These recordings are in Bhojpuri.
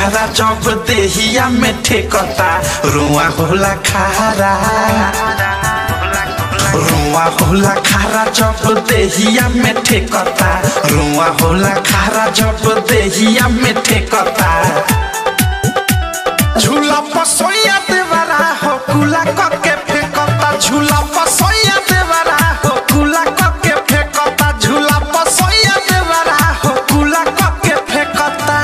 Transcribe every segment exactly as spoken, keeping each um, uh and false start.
खारा जब देहिया में ठेकता रुआ होला खारा रुआ होला खारा जब देहिया में ठेकता रुआ होला खारा जब देहिया में ठेकता झूला पसोया देवरा हो कुला करके फेंकता झूला पसोया देवरा हो कुला करके फेंकता झूला पसोया देवरा हो कुला करके फेंकता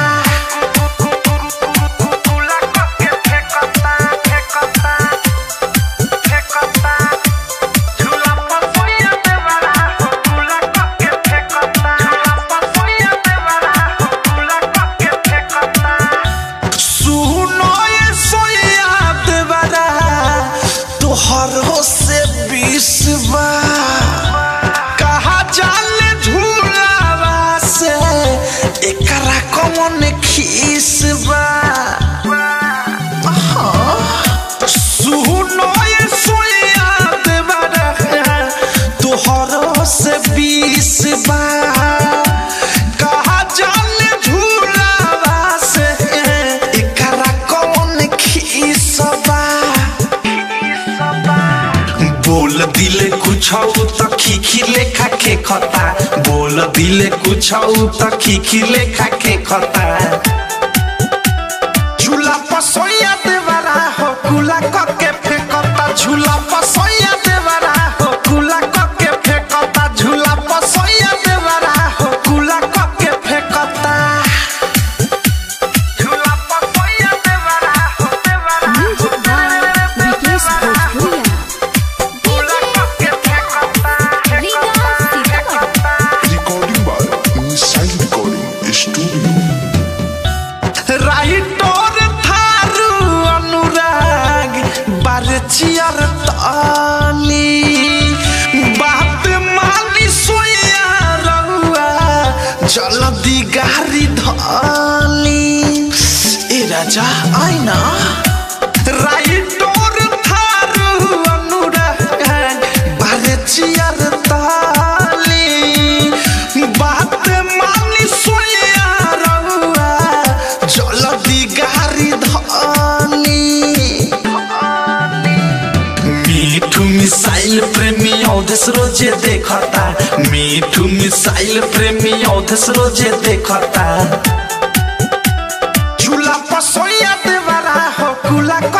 कुला करके फेंकता फेंकता फेंकता झूला पसोया देवरा हो कुला करके फेंकता झूला पसोया देवरा हो कुला करके फेंकता सुनो ये सोया देवरा तोहरो से बीस बार कहा जाले झूलावा से एकरा कौन खीस बा सुनो ये सोया देवरा तोहरो से बीस बार कहा जाले झूलावा से एकरा कौन खीस बा बोल दिले कुछ त खिखी लेखा के खता बोल दिले कुछ त खिखी लेखा के खता झूला पसोया देवरा हो कुला करके फेंकता झूला पसोया देवरा हो कुला करके फेंकता झूला पसोया देवरा हो कुला करके फेंकता झूला पसोया देवरा हो देवरा Recording by Inside Recording Studio. Writer Tharu Anurag बारचियर ताली बात मानी सोया रहुआ जल्दी गाड़ी धाली ए राजा आईना राइटर थारू अनुराग बारचियर ताली बात मानी सोया रहुआ जल्दी गाड़ी धानी मीठू मिसाइल प्रेमी औधस रोजे देखता मीठू मिसाइल प्रेमी औधस रोजे देखता झूला पसोया देवरा हो कुला